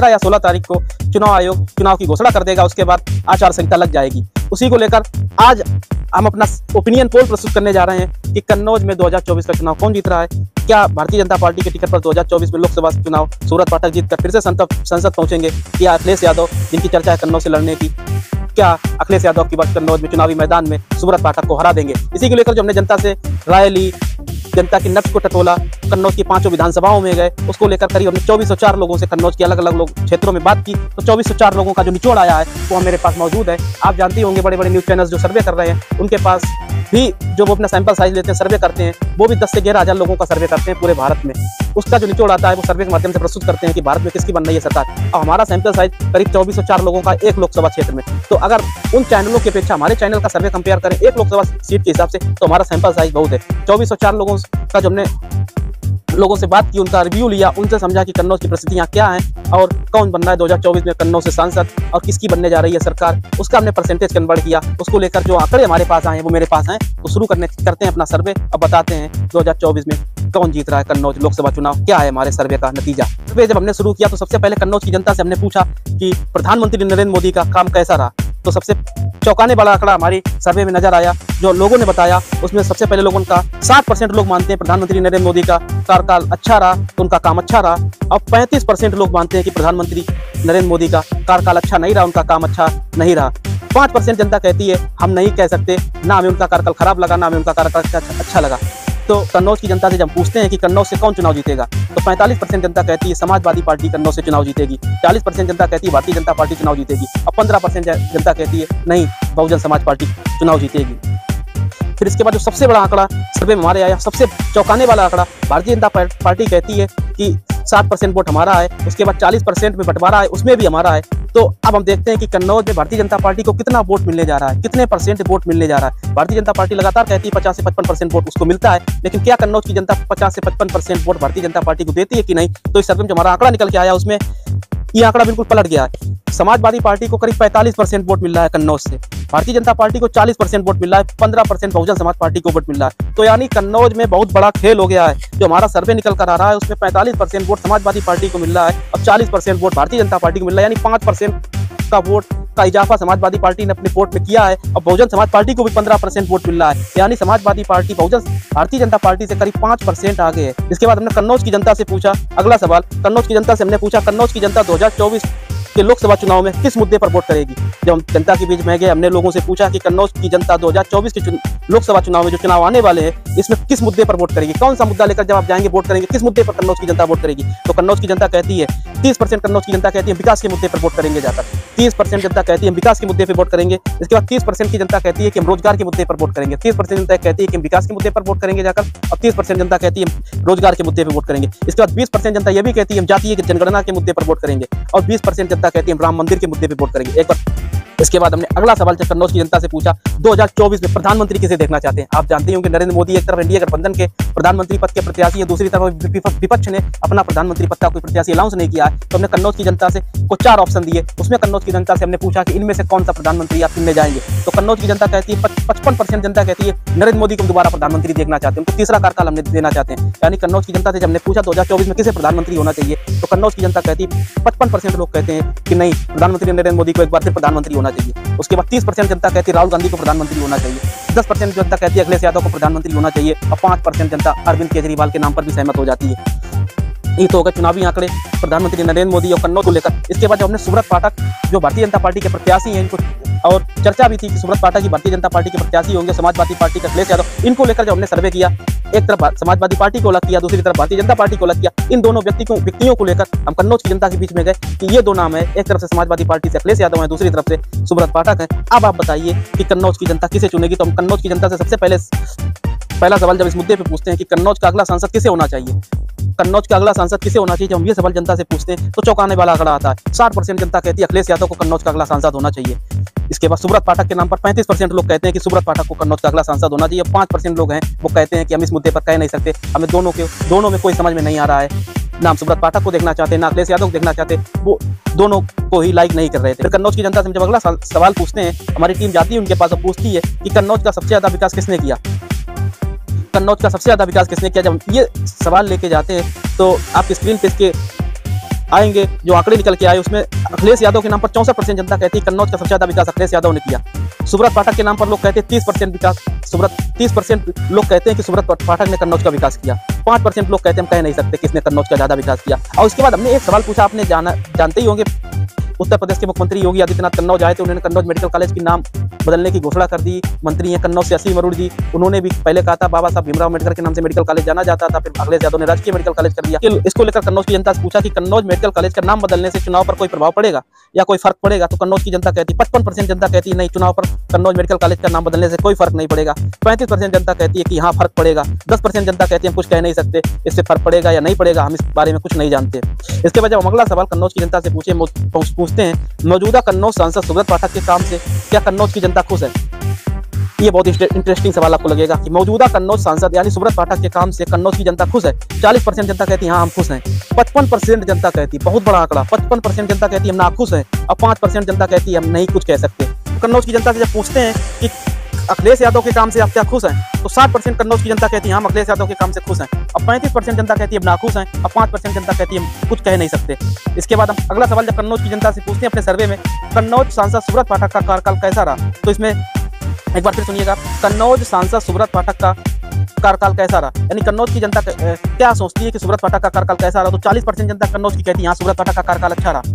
15 या 16 तारीख को चुनाव आयोग चुनाव की घोषणा कर देगा। उसके बाद आचार संहिता लग जाएगी। उसी को लेकर आज हम अपना ओपिनियन पोल प्रस्तुत करने जा रहे हैं कि कन्नौज में 2024 का चुनाव कौन जीत रहा है। क्या भारतीय जनता पार्टी के टिकट पर 2024 में लोकसभा चुनाव सूरत पाठक जीतकर फिर से संसद पहुंचेंगे, या अखिलेश यादव जिनकी चर्चा है कन्नौज से लड़ने की, क्या अखिलेश यादव की बात कन्नौज में चुनावी मैदान में सूरत पाठक को हरा देंगे। इसी को लेकर जो हमने जनता से राय ली, जनता की नब्ज को टटोला, कन्नौज की 5 विधानसभाओं में गए, उसको लेकर करीब हमने 2404 लोगों से कन्नौज के अलग अलग लोग क्षेत्रों में बात की। तो 2404 लोगों का जो निचोड़ आया है वो मेरे पास मौजूद है। आप जानते होंगे बड़े बड़े न्यूज़ चैनल्स जो सर्वे कर रहे हैं उनके पास भी जो वो अपना सैंपल साइज लेते हैं, सर्वे करते हैं, वो भी 10 से 11,000 लोगों का सर्वे करते हैं पूरे भारत में। उसका जो निचोड़ आता है वो सर्वे के माध्यम से प्रस्तुत करते हैं कि भारत में किसकी बन रही है सरकार। और हमारा सैंपल साइज करीब 2404 लोगों का एक लोकसभा क्षेत्र में। तो अगर उन चैनलों की अपेक्षा हमारे चैनल का सर्वे कंपेयर करें एक लोकसभा सीट के हिसाब से तो हमारा सैंपल साइज बहुत है। 2404 लोगों का जो हमने लोगों से बात की, उनका रिव्यू लिया, उनसे समझा कि कन्नौज की परिस्थितियां क्या हैं और कौन बन रहा है 2024 में कन्नौज से सांसद और किसकी बनने जा रही है सरकार, उसका हमने परसेंटेज कन्वर्ट किया। उसको लेकर जो आंकड़े हमारे पास आए हैं वो मेरे पास हैं। तो शुरू करते हैं अपना सर्वे और बताते हैं 2024 में कौन जीत रहा है कन्नौज लोकसभा चुनाव, क्या है हमारे सर्वे का नतीजा। सर्वे जब हमने शुरू किया तो सबसे पहले कन्नौज की जनता से हमने पूछा कि प्रधानमंत्री नरेंद्र मोदी का काम कैसा रहा। तो सबसे चौंकाने वाला आंकड़ा हमारी सर्वे में नजर आया। जो लोगों ने बताया उसमें सबसे पहले लोगों का 60% लोग मानते हैं प्रधानमंत्री नरेंद्र मोदी का कार्यकाल अच्छा रहा, तो उनका काम अच्छा रहा। और 35% लोग मानते हैं कि प्रधानमंत्री नरेंद्र मोदी का कार्यकाल अच्छा नहीं रहा, उनका काम अच्छा नहीं रहा। 5% जनता कहती है हम नहीं कह सकते, ना हमें उनका कार्यकाल खराब लगा ना हमें उनका कार्यकाल अच्छा लगा। तो कन्नौज की जनता से जब पूछते हैं कि कन्नौज से कौन चुनाव जीतेगा तो 45% जनता कहती है समाजवादी पार्टी कन्नौज से चुनाव जीतेगी, 40% जनता कहती है भारतीय जनता पार्टी चुनाव जीतेगी और 15% जनता कहती है नहीं बहुजन समाज पार्टी चुनाव जीतेगी। फिर इसके बाद जो सबसे बड़ा आंकड़ा सर्वे में हमारे आया, सबसे चौंकाने वाला आंकड़ा, भारतीय जनता पार्टी कहती है कि 60% वोट हमारा है, उसके बाद 40% में बंटवारा है, उसमें भी हमारा है। तो अब हम देखते हैं कि कन्नौज में भारतीय जनता पार्टी को कितना वोट मिलने जा रहा है, कितने परसेंट वोट मिलने जा रहा है। भारतीय जनता पार्टी लगातार कहती है 50 से 55% वोट उसको मिलता है, लेकिन क्या कन्नौज की जनता 50 से 55% वोट भारतीय जनता पार्टी को देती है कि नहीं। तो इस सर्वे में जो हमारा आंकड़ा निकल के आया उसमें ये आंकड़ा बिल्कुल पलट गया है। समाजवादी पार्टी को करीब 45% वोट मिल रहा है कन्नौज से, भारतीय जनता पार्टी को 40% वोट मिल रहा है, 15% बहुजन समाज पार्टी को वोट मिल रहा है। तो यानी कन्नौज में बहुत बड़ा खेल हो गया है। जो हमारा सर्वे निकल कर आ रहा है उसमें 45% वोट समाजवादी पार्टी को मिल रहा है और 40% वोट भारतीय जनता पार्टी को मिल रहा है। यानी 5% का वोट का इजाफा समाजवादी पार्टी ने अपने वोट में किया है और बहुजन समाज पार्टी को भी 15% वोट मिल रहा है। यानी समाजवादी पार्टी भारतीय जनता पार्टी से करीब 5% आगे है। इसके बाद हमने कन्नौज की जनता से पूछा अगला सवाल, कन्नौज की जनता से हमने पूछा कन्नौज की जनता 2024 के लोकसभा चुनाव में किस मुद्दे पर वोट करेगी। जब हम जनता के बीच में गए हमने लोगों से पूछा कि कन्नौज की जनता 2024 के लोकसभा चुनाव में जो चुनाव आने वाले हैं इसमें किस मुद्दे पर वोट करेगी, कौन सा मुद्दा लेकर जब आप जाएंगे वोट करेंगे, किस मुद्दे पर कन्नौज की जनता वोट करेगी। तो कन्नौज की जनता कहती है 30% कन्नौज की जनता कहती है विकास के मुद्दे पर वोट करेंगे जाकर, 30% जनता कहती है विकास के मुद्दे पर वोट करेंगे। इसके बाद 30% की जनता कहती है कि हम रोजगार के मुद्दे पर वोट करेंगे, 30% जनता कहती है कि हम विकास के मुद्दे पर वोट करेंगे जाकर और 30% जनता कहती है रोजगार के मुद्दे पर वोट करेंगे। इसके बाद 20% जनता यह भी कहती है हम जातीय जनगणना के मुद्दे पर वोट करेंगे और 20% जनता कहती है हम राम मंदिर के मुद्दे पर वोट करेंगे। एक बार इसके बाद हमने अगला सवाल कन्नौज की जनता से पूछा 2024 में प्रधानमंत्री किसे देखना चाहते हैं। आप जानते होंगे नरेंद्र मोदी एक तरफ एनडीए गठबंधन के प्रधानमंत्री पद के प्रत्याशी है, दूसरी तरफ विपक्ष ने अपना प्रधानमंत्री पद का कोई प्रत्याशी अनाउंस नहीं किया है। तो हमने कन्नौज की जनता से को 4 ऑप्शन दिए, उसमें कन्नौज की जनता से हमने पूछा कि इनमें से कौन सा प्रधानमंत्री आप चुनने जाएंगे। तो कन्नौज की जनता कहती है 55% जनता कहती है नरेंद्र मोदी को दोबारा प्रधानमंत्री देखना चाहते हैं, उनको तीसरा कार्यकाल हमने देना चाहते हैं। यानी कन्नौज की जनता से जब हमने पूछा 2024 में किसे प्रधानमंत्री होना चाहिए तो कन्नौज की जनता कहती है 55% लोग कहते हैं कि नहीं प्रधानमंत्री नरेंद्र मोदी को एक बार फिर प्रधानमंत्री होना चाहिए। उसके बाद 30% जनता कहती है राहुल गांधी को प्रधानमंत्री होना चाहिए, 10% जनता कहती है अखिलेश यादव को प्रधानमंत्री होना चाहिए और 5% जनता अरविंद केजरीवाल के नाम पर भी सहमत हो जाती है। ये तो होगा चुनावी आंकड़े प्रधानमंत्री नरेंद्र मोदी और कन्नौज को लेकर। इसके बाद जो हमने सुब्रत पाठक जो भारतीय जनता पार्टी के प्रत्याशी हैं इनको और चर्चा भी थी कि सुब्रत पाठक ही भारतीय जनता पार्टी के प्रत्याशी होंगे, समाजवादी पार्टी का अखिलेश यादव, इनको लेकर जब हमने सर्वे किया एक तरफ समाजवादी पार्टी को अलग किया, दूसरी तरफ भारतीय जनता पार्टी को अलग किया। इन दोनों व्यक्तियों को लेकर हम कन्नौज की जनता के बीच में गए कि ये दो नाम है, एक तरफ से समाजवादी पार्टी से अखिलेश यादव है, दूसरी तरफ से सुब्रत पाठक है। अब आप बताइए कि कन्नौज की जनता किसे चुनेगी। तो हम कन्नौज की जनता से सबसे पहला सवाल जब इस मुद्दे पे पूछते हैं कि कन्नौज का अगला सांसद किसे होना चाहिए, कन्नौज का अगला सांसद किसे होना चाहिए, जब हम ये सवाल जनता से पूछते हैं तो चौंकाने वाला आंकड़ा आता है। 60% जनता कहती है अखिलेश यादव को कन्नौज का अगला सांसद होना चाहिए। इसके बाद सुब्रत पाठक के नाम पर 35% लोग कहते हैं कि सुब्रत पाठक को कन्नौज का अगला सांसद होना चाहिए। 5% लोग हैं वो कहते हैं कि हम इस मुद्दे पर कह नहीं सकते, हमें दोनों में कोई समझ में नहीं आ रहा है, ना हम सुब्रत पाठक को देखना चाहते हैं ना अखिलेश यादव को देखना चाहते, वो दोनों को ही लाइक नहीं कर रहे थे। फिर कन्नौज की जनता से जब अगला सवाल पूछते हैं, हमारी टीम जाती है उनके पास और पूछती है कि कन्नौज का सबसे ज्यादा विकास किसने किया, कन्नौज का सबसे ज्यादा विकास किसने किया। जब ये सवाल लेके जाते हैं तो आप स्क्रीन पे इसके आएंगे, जो आंकड़े निकल के आए उसमें अखिलेश यादव के नाम पर 64% जनता कहती है कन्नौज का सबसे ज्यादा विकास अखिलेश यादव ने किया। सुब्रत पाठक के नाम पर लोग कहते हैं 30% विकास, 30% लोग कहते हैं कि सुब्रत पाठक ने कन्नौज का विकास किया। 5% लोग कहते हैं हम कह नहीं सकते किसने कन्नौज का ज्यादा विकास किया। और उसके बाद हमने एक सवाल पूछा, आपने जानते ही होंगे, उत्तर प्रदेश के मुख्यमंत्री योगी आदित्यनाथ कन्नौज आए थे, उन्होंने कन्नौज मेडिकल कॉलेज की नाम बदलने की घोषणा कर दी। मंत्री हैं कन्नौज से असीम अरोड़ा जी, उन्होंने भी पहले कहा था बाबा साहब भीमराव अम्बेडकर के नाम से मेडिकल कॉलेज जाना जाता था, फिर अखिलेश यादव ने राजकीय मेडिकल कॉलेज कर दिया। इसको लेकर कन्नौज की जनता से पूछा कि कन्नौज मेडिकल कॉलेज का नाम बदलने से चुनाव पर कोई प्रभाव पड़ेगा या कोई फर्क पड़ेगा, तो कन्नौज की जनता कहती है 55% जनता कहती है नहीं, चुनाव पर कन्नौज मेडिकल कॉलेज का नाम बदलने से कोई फर्क नहीं पड़ेगा। 35% जनता कहती है कि हाँ फर्क पड़ेगा। 10% जनता कहती है हम कुछ कह नहीं सकते, इससे फर्क पड़ेगा या नहीं पड़ेगा, हम इस बारे में कुछ नहीं जानते। इसके बाद जब हम अगला सवाल कन्नौज की जनता से पूछते हैं, मौजूदा कन्नौज सांसद सुब्रत पाठक के काम से क्या कन्नौज की जनता खुश है? ये बहुत इंटरेस्टिंग सवाल आपको लगेगा कि मौजूदा कन्नौज सांसद यानी सुब्रत पाठक के काम से कन्नौज की जनता खुश है। 40% जनता कहती है हाँ हम खुश हैं। 55% जनता कहती है, बहुत बड़ा आंकड़ा, 55% जनता कहती है हम नाखुश हैं और 5% जनता कहती है हम नहीं कुछ कह सकते। कन्नौज की जनता से जब पूछते हैं कि अखिलेश यादव के काम से आप क्या खुश हैं, तो 60% कन्नौज की जनता कहती है हम अखिलेश यादव के काम से खुश हैं और 35% जनता कहती है नाखुश हैं और 5% जनता कहती है हम कुछ कह नहीं सकते। इसके बाद हम अगला सवाल जब कन्नौज की जनता से पूछते हैं अपने सर्वे में, कन्नौज सांसद सुब्रत पाठक का कार्यकाल कैसा रहा, तो इसमें एक बार फिर सुनिएगा, कन्नौज सांसद सुब्रत पाठक का कार्यकाल कैसा रहा, यानी कन्नौज की जनता क्या सोचती है कि सुब्रत पाठक का कार्यकाल कैसा रहा, तो 40% जनता कन्नौज की कहती है हाँ सुब्रत पाठक का कार्यकाल अच्छा रहा।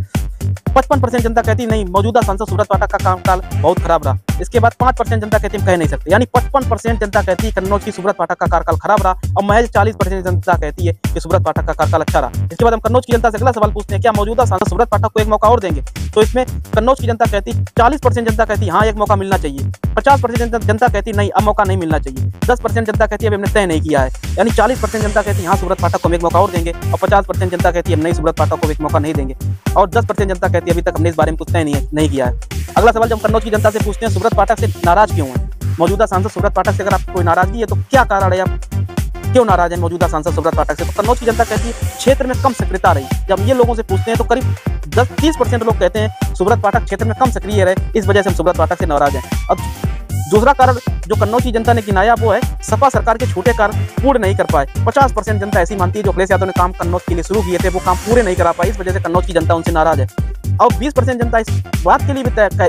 55% जनता कहती नहीं, मौजूदा सांसद सुब्रत पाठक का कार्यकाल बहुत खराब रहा। इसके बाद 5% जनता कहती हम कह नहीं सकते, यानी 55% जनता कहती है कन्नौज की सुब्रत पाठक का कार्यकाल खराब रहा और महज 40% जनता कहती है कि सुब्रत पाठक का कार्यकाल अच्छा रहा। इसके बाद हम कन्नौज की जनता से अगला सवाल पूछते हैं, क्या मौजूदा सांसद सुब्रत पाठक को एक मौका और देंगे, तो इसमें कन्नौज की जनता कहती 40% जनता कहती हाँ एक मौका मिलना चाहिए। 50% जनता कहती नहीं अब मौका नहीं मिलना चाहिए। 10% जनता कहती है अभी हमने तय नहीं किया है, यानी 40% जनता कहती है हाँ सुब्रत पाठक को हम एक मौका और देंगे और 50% जनता कहती है हम नहीं सुब्रत पाठक को एक मौका नहीं देंगे और 10% जनता कहती है अभी तक हमने इस बारे में कुछ तय नहीं किया है। अगला सवाल जब कन्नौज की जनता से पूछते हैं सुब्रत पाठक से नाराज क्यों है, मौजूदा सांसद सुब्रत पाठक से अगर आपको कोई नाराजगी है तो क्या कारण है, आप क्यों नाराज है मौजूदा सांसद सुब्रत पाठक से, तो कन्नौज की जनता कहती है क्षेत्र में कम सक्रियता रही। जब ये लोगों से पूछते हैं तो करीब 10-30% लोग कहते हैं सुब्रत पाठक क्षेत्र में कम सक्रिय रहे, इस वजह से हम सुब्रत पाठक से नाराज हैं। अब दूसरा कारण जो कन्नौज की जनता ने गिनाया वो है सपा सरकार के छोटे कार्य पूर्ण नहीं कर पाए। 50% जनता ऐसी मानती है जो अखिलेश यादव ने काम कन्नौज के लिए शुरू किए थे वो काम पूरे नहीं करा पाए, इस वजह से कन्नौज की जनता उनसे नाराज है। और 20% जनता इस बात के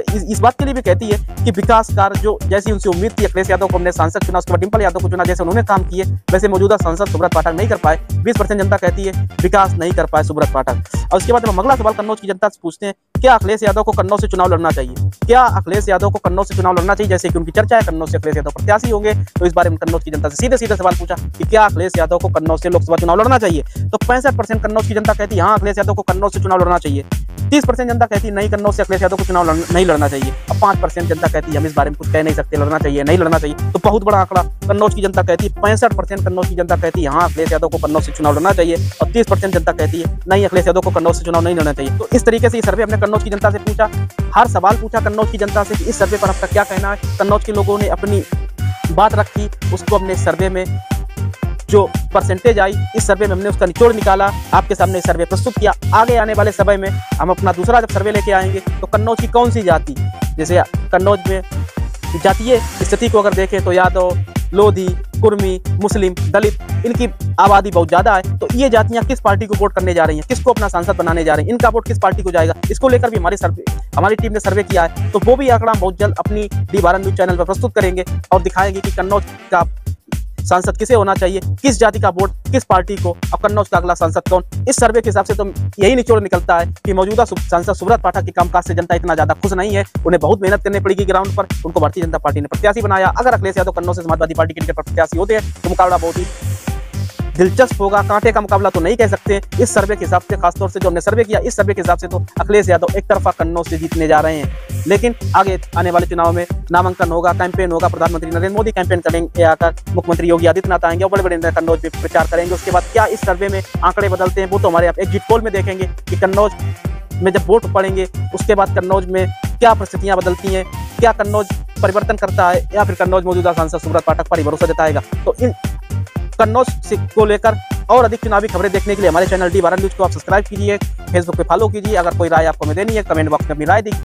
लिए भी कहती है कि विकास कार्य जो जैसी उनसे उम्मीद थी, अखिलेश यादव को हमने सांसद चुना, उसके बाद डिम्पल यादव को चुना, जैसे उन्होंने काम किए वैसे मौजूदा सांसद सुब्रत पाठक नहीं कर पाए। 20% जनता कहती है विकास नहीं कर पाए सुब्रत पाठक। और उसके बाद हम अगला सवाल कन्नौज की जनता से पूछते हैं, क्या अखिलेश यादव को कन्नौज से चुनाव लड़ना चाहिए, क्या अखिलेश यादव को कन्नौज से चुनाव लड़ना चाहिए, जैसे कि उनकी चर्चा है कन्नौज से अखिलेश यादव प्रत्याशी होंगे, तो इस बारे में कन्नौज की जनता से सीधे सवाल पूछा कि क्या अखिलेश यादव को कन्नौज से लोकसभा चुनाव लड़ना चाहिए, तो 65% कन्नौज की जनता कहती है हाँ अखिलेश यादव को कन्नौज से चुनाव लड़ना चाहिए। 30% जनता कहती है नहीं कन्नौज से अखिलेश यादव को चुनाव नहीं लड़ना चाहिए और 5% जनता कहती है हम इस बारे में कुछ कह नहीं सकते, लड़ना चाहिए नहीं लड़ना चाहिए। तो बहुत बड़ा आंकड़ा, कन्नौज की जनता कहती है 65% कन्नौज की जनता कहती है हाँ अखिलेश यादव को कन्नौज से चुनाव लड़ना चाहिए और 30% जनता कहती है नहीं अखिलेश यादव को कन्नौज से चुनाव नहीं लड़ना चाहिए। तो इस तरीके से ये सर्वे हमने कन्नौज की जनता से पूछा, हर सवाल पूछा कन्नौज की जनता से कि इस सर्वे पर आपका क्या कहना है। कन्नौज के लोगों ने अपनी बात रखी, उसको हमने सर्वे में जो परसेंटेज आई इस सर्वे में हमने उसका निचोड़ निकाला, आपके सामने सर्वे प्रस्तुत किया। आगे आने वाले समय में हम अपना दूसरा जब सर्वे लेके आएंगे तो कन्नौज की कौन सी जाति, जैसे कन्नौज में जातीय स्थिति को अगर देखें तो यादव, लोधी, कुर्मी, मुस्लिम, दलित, इनकी आबादी बहुत ज्यादा है, तो ये जातियां किस पार्टी को वोट करने जा रही हैं, किसको अपना सांसद बनाने जा रही हैं, इनका वोट किस पार्टी को जाएगा, इसको लेकर भी हमारी टीम ने सर्वे किया है। तो वो भी आंकड़ा बहुत जल्द अपनी डी भारत न्यूज चैनल पर प्रस्तुत करेंगे और दिखाएंगे कि कन्नौज का सांसद किसे होना चाहिए, किस जाति का वोट किस पार्टी को और कन्नौज का अगला सांसद कौन। इस सर्वे के हिसाब से तो यही निचोड़ निकलता है कि मौजूदा सांसद सुब्रत पाठक के कामकाज से जनता इतना ज्यादा खुश नहीं है, उन्हें बहुत मेहनत करनी पड़ेगी ग्राउंड पर, उनको भारतीय जनता पार्टी ने प्रत्याशी बनाया। अगर अखिलेश यादव कन्नौज से समाजवादी पार्टी के टिकट पर प्रत्याशी होते हैं तो मुकाबला बहुत ही दिलचस्प होगा, कांटे का मुकाबला तो नहीं कह सकते। इस सर्वे के हिसाब से, खासतौर से जो हमने सर्वे किया इस सर्वे के हिसाब से तो अखिलेश यादव एक तरफा कन्नौज से जीतने जा रहे हैं। लेकिन आगे आने वाले चुनाव में नामांकन होगा, कैंपेन होगा, प्रधानमंत्री नरेंद्र मोदी कैंपेन करेंगे आकर, मुख्यमंत्री योगी आदित्यनाथ आएंगे और बड़े बड़े कन्नौज में प्रचार करेंगे। उसके बाद क्या इस सर्वे में आंकड़े बदलते हैं वो तो हमारे आप एग्जिट पोल में देखेंगे कि कन्नौज में जब वोट पड़ेंगे उसके बाद कन्नौज में क्या परिस्थितियां बदलती हैं, क्या कन्नौज परिवर्तन करता है या फिर कन्नौज मौजूदा सांसद सुब्रत पाठक पर ही भरोसा जताएगा। तो इन कन्नौज को लेकर और अधिक चुनावी खबरें देखने के लिए हमारे चैनल डी भारत न्यूज को आप सब्सक्राइब कीजिए, फेसबुक पे फॉलो कीजिए। अगर कोई राय आपको हमें देनी है कमेंट बॉक्स में अपनी राय दी।